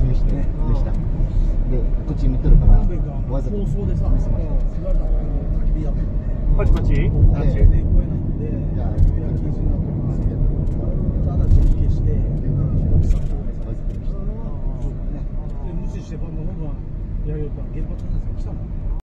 示してでした。で、こっち見てるから、わざと放送でさ、言われた焚き火やってて、 パチパチ？ で、声なので、予約禁止になってますけど、ただちょっと消して、奥さんと無視してバンバンやるよったら原発のやつが来たもん。